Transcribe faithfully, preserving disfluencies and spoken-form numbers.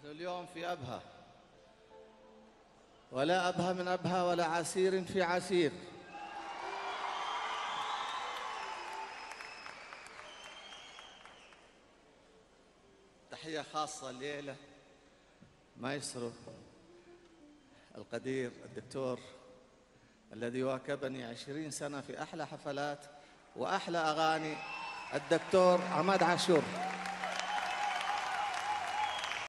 نحن اليوم في أبها، ولا أبها من أبها ولا عسير في عسير. تحية خاصة الليلة مايسترو القدير الدكتور الذي واكبني عشرين سنة في أحلى حفلات وأحلى أغاني، الدكتور عماد عاشور.